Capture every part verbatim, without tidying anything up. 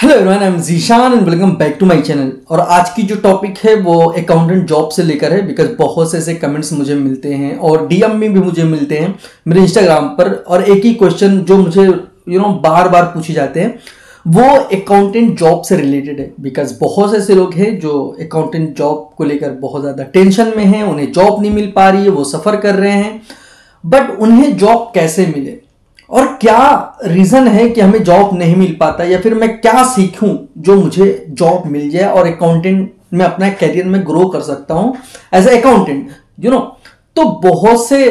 Hello everyone, I am Zeeshan and welcome back to my channel. और आज की जो टॉपिक है वो अकाउंटेंट जॉब से लेकर है, बिकॉज बहुत से ऐसे कमेंट्स मुझे मिलते हैं और डीएम में भी मुझे मिलते हैं मेरे इंस्टाग्राम पर। और एक ही क्वेश्चन जो मुझे यू नो बार बार पूछे जाते हैं वो अकाउंटेंट जॉब से रिलेटेड है। बिकॉज बहुत से ऐसे लोग हैं जो अकाउंटेंट जॉब को लेकर बहुत ज़्यादा टेंशन में हैं, उन्हें जॉब नहीं मिल पा रही है, वो सफ़र कर रहे हैं, बट उन्हें जॉब कैसे मिले और क्या रीजन है कि हमें जॉब नहीं मिल पाता, या फिर मैं क्या सीखूं जो मुझे जॉब मिल जाए और अकाउंटेंट में अपना करियर में ग्रो कर सकता हूं as a accountant you know. तो बहुत से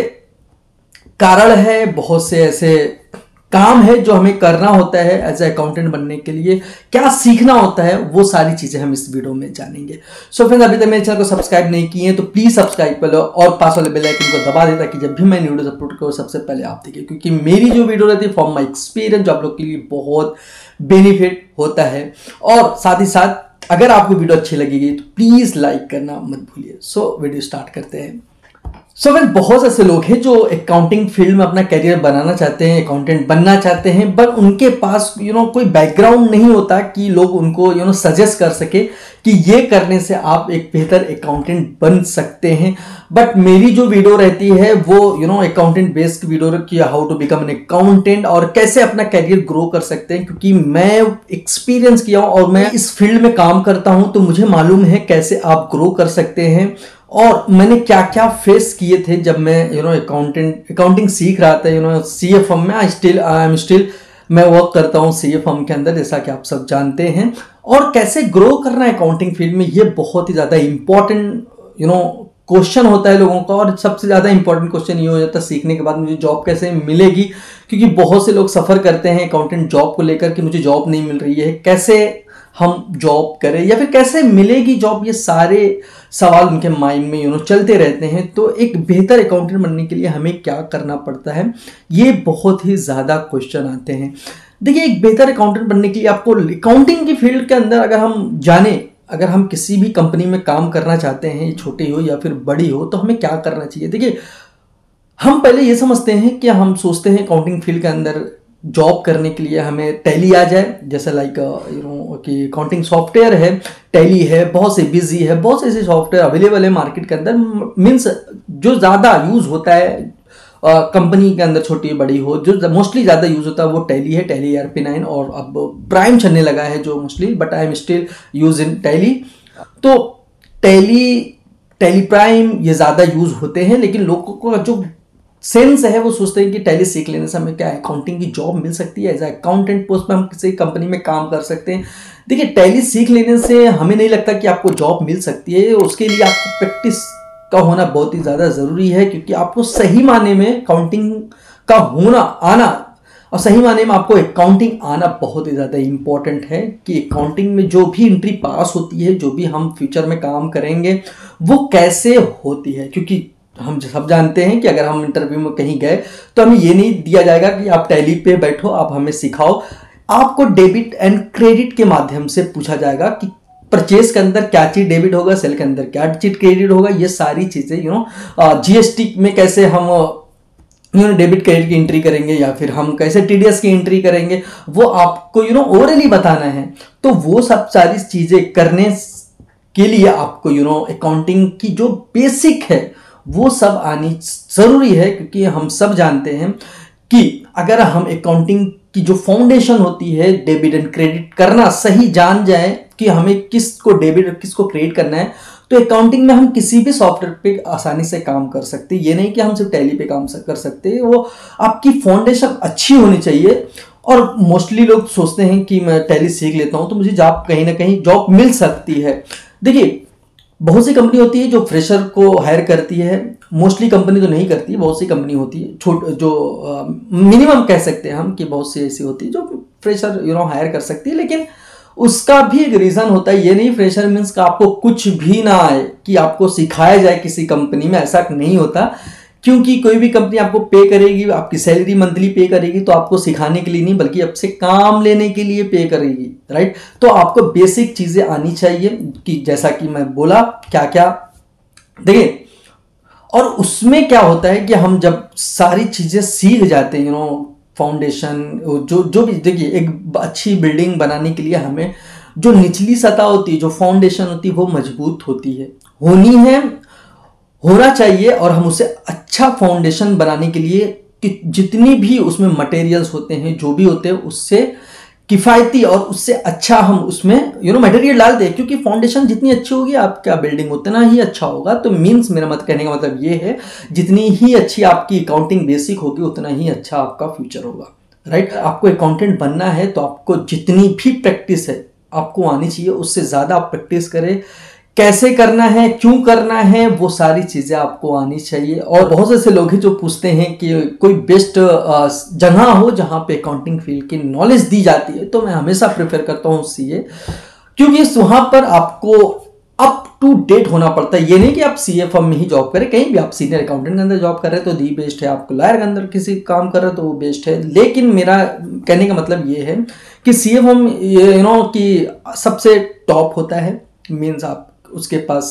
कारण है, बहुत से ऐसे काम है जो हमें करना होता है एज ए अकाउंटेंट बनने के लिए, क्या सीखना होता है, वो सारी चीजें हम इस वीडियो में जानेंगे। सो फ्रेंड्स, अभी तक मेरे चैनल को सब्सक्राइब नहीं किए हैं तो प्लीज सब्सक्राइब कर लो और पास वाले बेल आइकन को दबा दे ताकि जब भी मैं वीडियो अपलोड करूँ सबसे पहले आप देखिए, क्योंकि मेरी जो वीडियो रहती है फ्रॉम माई एक्सपीरियंस जो आप लोग के लिए बहुत बेनिफिट होता है। और साथ ही साथ अगर आपको वीडियो अच्छी लगेगी तो प्लीज लाइक करना मत भूलिए। सो वीडियो स्टार्ट करते हैं। सो so, बहुत से ऐसे लोग हैं जो अकाउंटिंग फील्ड में अपना करियर बनाना चाहते हैं, अकाउंटेंट बनना चाहते हैं, बट उनके पास यू you नो know, कोई बैकग्राउंड नहीं होता कि लोग उनको यू नो सजेस्ट कर सके कि ये करने से आप एक बेहतर अकाउंटेंट बन सकते हैं। बट मेरी जो वीडियो रहती है वो you know accountant based video कि how to become an accountant और कैसे अपना करियर ग्रो कर सकते हैं, क्योंकि मैं एक्सपीरियंस किया हूँ और मैं इस फील्ड में काम करता हूँ तो मुझे मालूम है कैसे आप ग्रो कर सकते हैं और मैंने क्या क्या फेस किए थे जब मैं यू नो अकाउंटेंट अकाउंटिंग सीख रहा था। यू नो सीए फर्म में I still I am still मैं वर्क करता हूँ सीए फर्म के अंदर, जैसा कि आप सब जानते हैं। और कैसे ग्रो करना है अकाउंटिंग फील्ड में, ये बहुत ही ज़्यादा इंपॉर्टेंट यू नो क्वेश्चन होता है लोगों का। और सबसे ज़्यादा इंपॉर्टेंट क्वेश्चन ये हो जाता है सीखने के बाद मुझे जॉब कैसे मिलेगी, क्योंकि बहुत से लोग सफ़र करते हैं अकाउंटेंट जॉब को लेकर कि मुझे जॉब नहीं मिल रही है, कैसे हम जॉब करें या फिर कैसे मिलेगी जॉब, ये सारे सवाल उनके माइंड में यू नो चलते रहते हैं। तो एक बेहतर अकाउंटेंट बनने के लिए हमें क्या करना पड़ता है, ये बहुत ही ज़्यादा क्वेश्चन आते हैं। देखिए, एक बेहतर अकाउंटेंट बनने के लिए आपको अकाउंटिंग की फील्ड के अंदर अगर हम जाने, अगर हम किसी भी कंपनी में काम करना चाहते हैं, छोटी हो या फिर बड़ी हो, तो हमें क्या करना चाहिए। देखिए, हम पहले ये समझते हैं कि हम सोचते हैं अकाउंटिंग फील्ड के अंदर जॉब करने के लिए हमें टैली आ जाए, जैसे लाइक यू नो कि अकाउंटिंग सॉफ्टवेयर है, टैली है, बहुत से बिजी है, बहुत से ऐसे सॉफ्टवेयर अवेलेबल है मार्केट के अंदर। मीन्स जो ज़्यादा यूज़ होता है कंपनी uh, के अंदर, छोटी बड़ी हो, जो मोस्टली ज़्यादा यूज़ होता है वो टैली है, टैली ईआरपी नाइन। और अब प्राइम चलने लगा है जो mostly, but I am still use in Tally. तो टैली टैली प्राइम ये ज़्यादा यूज़ होते हैं, लेकिन लोगों को जो सेंस है वो सोचते हैं कि टैली सीख लेने से हमें क्या अकाउंटिंग की जॉब मिल सकती है, एज ए अकाउंटेंट पोस्ट पर हम किसी कंपनी में काम कर सकते हैं। देखिए, टैली सीख लेने से हमें नहीं लगता कि आपको जॉब मिल सकती है। उसके लिए आपको प्रैक्टिस का होना बहुत ही ज़्यादा ज़रूरी है, क्योंकि आपको सही माने में अकाउंटिंग का होना आना और सही माने में आपको अकाउंटिंग आना बहुत ही ज़्यादा इंपॉर्टेंट है। कि अकाउंटिंग में जो भी एंट्री पास होती है, जो भी हम फ्यूचर में काम करेंगे वो कैसे होती है, क्योंकि हम सब जानते हैं कि अगर हम इंटरव्यू में कहीं गए तो हमें ये नहीं दिया जाएगा कि आप टैली पे बैठो, आप हमें सिखाओ। आपको डेबिट एंड क्रेडिट के माध्यम से पूछा जाएगा कि परचेज के अंदर क्या चीज डेबिट होगा, सेल के अंदर क्या चीज क्रेडिट होगा। ये सारी चीजें यू नो जीएसटी में कैसे हम यू नो डेबिट क्रेडिट की एंट्री करेंगे या फिर हम कैसे टीडीएस की एंट्री करेंगे, वो आपको यू नो ओरली बताना है। तो वो सब सारी चीजें करने के लिए आपको यू नो अकाउंटिंग की जो बेसिक है वो सब आनी ज़रूरी है, क्योंकि हम सब जानते हैं कि अगर हम अकाउंटिंग की जो फाउंडेशन होती है, डेबिट एंड क्रेडिट करना सही जान जाए कि हमें किसको डेबिट और किसको क्रेडिट करना है, तो अकाउंटिंग में हम किसी भी सॉफ्टवेयर पे आसानी से काम कर सकते हैं। ये नहीं कि हम सिर्फ टैली पे काम कर सकते हैं, वो आपकी फाउंडेशन अच्छी होनी चाहिए। और मोस्टली लोग सोचते हैं कि मैं टैली सीख लेता हूँ तो मुझे जॉब कहीं ना कहीं जॉब मिल सकती है। देखिए, बहुत सी कंपनी होती है जो फ्रेशर को हायर करती है, मोस्टली कंपनी तो नहीं करती, बहुत सी कंपनी होती है छोट जो मिनिमम कह सकते हैं हम कि बहुत सी ऐसी होती है जो फ्रेशर यू नो हायर कर सकती है। लेकिन उसका भी एक रीज़न होता है, ये नहीं फ्रेशर मीन्स का आपको कुछ भी ना आए कि आपको सिखाया जाए किसी कंपनी में, ऐसा नहीं होता। क्योंकि कोई भी कंपनी आपको पे करेगी, आपकी सैलरी मंथली पे करेगी तो आपको सिखाने के लिए नहीं बल्कि आपसे काम लेने के लिए पे करेगी, राइट। तो आपको बेसिक चीज़ें आनी चाहिए कि जैसा कि मैं बोला क्या क्या। देखिए, और उसमें क्या होता है कि हम जब सारी चीज़ें सीख जाते हैं यू नो फाउंडेशन, जो जो भी देखिए, एक अच्छी बिल्डिंग बनाने के लिए हमें जो निचली सतह होती है, जो फाउंडेशन होती है, वो मजबूत होती है, होनी है, होना चाहिए। और हम उसे अच्छा फाउंडेशन बनाने के लिए कि जितनी भी उसमें मटेरियल्स होते हैं, जो भी होते हैं, उससे किफ़ायती और उससे अच्छा हम उसमें यू नो मटेरियल डाल दें, क्योंकि फाउंडेशन जितनी अच्छी होगी आपका बिल्डिंग उतना ही अच्छा होगा। तो मीन्स मेरा मत कहने का मतलब ये है, जितनी ही अच्छी आपकी अकाउंटिंग बेसिक होगी उतना ही अच्छा आपका फ्यूचर होगा, राइट। आपको अकाउंटेंट बनना है तो आपको जितनी भी प्रैक्टिस है आपको आनी चाहिए, उससे ज़्यादा आप प्रैक्टिस करें। कैसे करना है, क्यों करना है, वो सारी चीज़ें आपको आनी चाहिए। और बहुत से ऐसे लोग हैं जो पूछते हैं कि कोई बेस्ट जगह हो जहाँ पे अकाउंटिंग फील्ड की नॉलेज दी जाती है, तो मैं हमेशा प्रेफर करता हूँ सीए, क्योंकि वहाँ पर आपको अप टू डेट होना पड़ता है। ये नहीं कि आप सीए फर्म में ही जॉब करें, कहीं भी आप सीनियर अकाउंटेंट के अंदर जॉब कर रहे हैं तो दी बेस्ट है, आपको लॉयर के अंदर किसी काम कर रहे हो तो वो बेस्ट है। लेकिन मेरा कहने का मतलब ये है कि सीए फर्म यू नो कि सबसे टॉप होता है, मीन्स आप उसके पास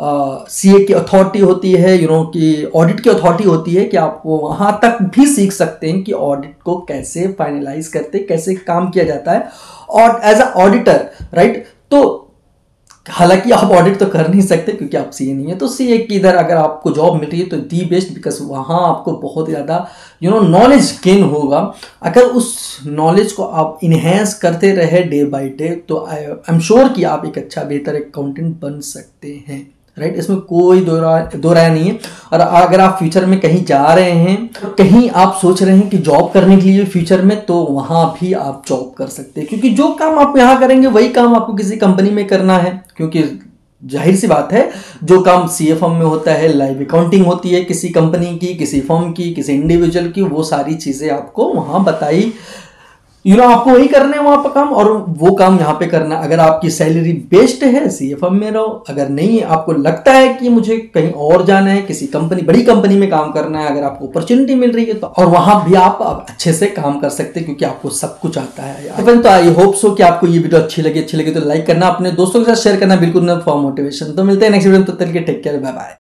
सीए की अथॉरिटी होती है, यू नो कि ऑडिट की अथॉरिटी होती है, कि आप वहाँ तक भी सीख सकते हैं कि ऑडिट को कैसे फाइनलाइज करते हैं, कैसे काम किया जाता है और एज अ ऑडिटर, राइट। तो हालांकि आप ऑडिट तो कर नहीं सकते क्योंकि आप सीए नहीं है, तो सीए की इधर अगर आपको जॉब मिल रही है तो दी बेस्ट, बिकॉज वहाँ आपको बहुत ज़्यादा यू नो नॉलेज गेन होगा। अगर उस नॉलेज को आप इन्हेंस करते रहे डे बाय डे, तो आई एम श्योर कि आप एक अच्छा बेहतर अकाउंटेंट बन सकते हैं, राइट। इसमें कोई दो राय दो राय नहीं है। और अगर आप फ्यूचर में कहीं जा रहे हैं, कहीं आप सोच रहे हैं कि जॉब करने के लिए फ्यूचर में, तो वहाँ भी आप जॉब कर सकते हैं, क्योंकि जो काम आप यहाँ करेंगे वही काम आपको किसी कंपनी में करना है। क्योंकि जाहिर सी बात है, जो काम सीए फर्म में होता है, लाइव अकाउंटिंग होती है किसी कंपनी की, किसी फर्म की, किसी इंडिविजुअल की, वो सारी चीज़ें आपको वहाँ बताई, यू नो आपको वही करना है वहाँ पर काम, और वो काम यहाँ पे करना। अगर आपकी सैलरी बेस्ट है सीए फर्म में रहो, अगर नहीं आपको लगता है कि मुझे कहीं और जाना है, किसी कंपनी बड़ी कंपनी में काम करना है, अगर आपको अपॉर्चुनिटी मिल रही है तो, और वहाँ भी आप अच्छे से काम कर सकते हैं क्योंकि आपको सब कुछ आता है। तो आई होप सो कि आपको ये वीडियो अच्छी लगी अच्छी लगी तो लाइक करना, अपने दोस्तों के साथ शेयर करना बिल्कुल ना फॉर मोटिवेशन। तो मिलते हैं नेक्स्ट वीडियो में, तब तक के टेक केयर, बाय बाय।